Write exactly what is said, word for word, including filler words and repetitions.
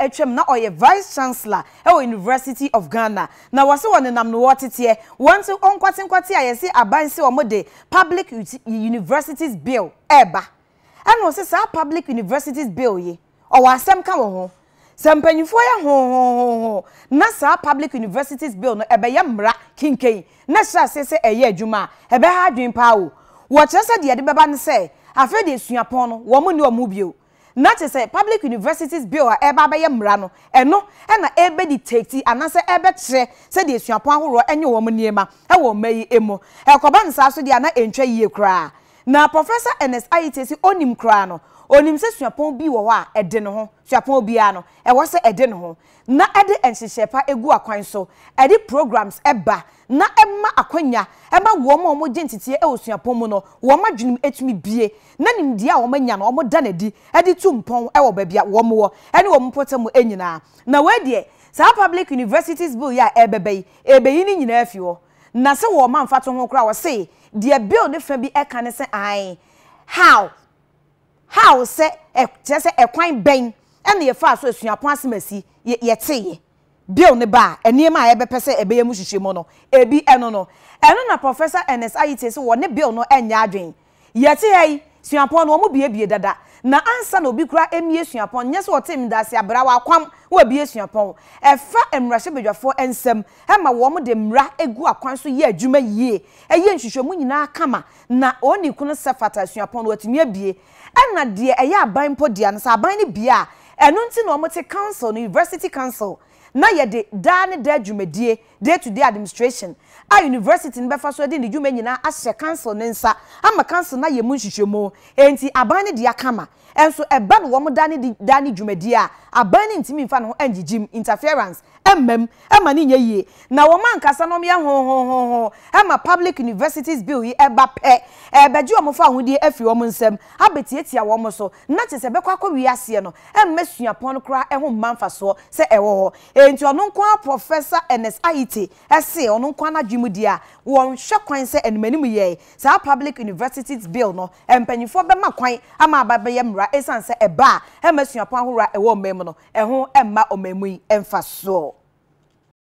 atwam na oye vice chancellor e University of Ghana na wase won nam no wotete want to onkwate nkwate ayese abanse omode Public Universities Bill eba ana wose sa Public Universities Bill ye o wasem ka wo ho sempanyifo ya ho ho ho na sa Public Universities Bill no ebe ye mra kinken na sha sese eye adwuma ebe ha adwen pa wo wo kyerese de de beba ne se afa de suapon no wo mo ne o mu bio na te say Public Universities Bill a eba ba ye mra no eno e na ebe dictate anase ebe tre se de suapon ahoro enye wo mo niema e wo mayi emo e koba nsa so de ana entwa yie kra na Professor Ernest Aryeetey si onim kra no onim se suapon bi wo ho a ede ne ho suapon bi a no e wo se ede ne ho na ede enhyehyepa egu akwan so ede programs eba na emma akwanya ema wo mo mo gentitiye e osuapon mu no wo ma dwunim etumi bie na nim dia wo manya no wo da na di ede tumpon e wo ba bia wo mo wo ene wo mpotem enyina na we de sa Public Universities Bill ya ebebe ebeyi ni nyina afi wo na se wo ma mfato ho kra wo se de bill ne fa bi e kan se ai how how se e se ekwan ben ene ye fa so asuapon asemasi ye teye bill ne ba eniema a ebe pese ebe ye mu hwehwemu no ebi eno no eno na Professor Ernest Aryeetey so wo ne bill no enya adwen ye te hei suapon no mo bie bie dada na ansa na obi kura emie suapon nye so wotem dase abra wa kwam wo bie suapon efa emrahye bedwafo ensem ema wo mo de mra egu akwan so ye adwuma yie eye nhwehwemu nyina kama na oni kunu sefata suapon watumi abie ena de eye aban podia no sa aban ne bia eno nti na omo te council no University Council na ye de da ne da dwumadie day to day administration a university ne befa so de ne dwuma nyina ahye council ne nsa ama council na ye mu nhwehwemu enti aban ne de akama enso eba no wo mo da ne da ne dwumadie a aban ne ntimi mfa no angigim interference emmem ema ne nyeye na wo man kasa no me ho ho ho ho ema Public Universities Bill yi eba pe ebeji wo fa hodie afi wo nsem abetietia wo mo so na che se bekwa kwa wiase no emma suapon kra eho manfa so se ewo ho enti ono nkwa Professor Ernest Aryeetey ese ono nkwa na dwumudi a won hwekwan se enmanim ye sa Public Universities Bill no empanyifo be makwan ama ababe mra esan se eba emma suapon ahora ewo mem no eho emma omemu yi emfa so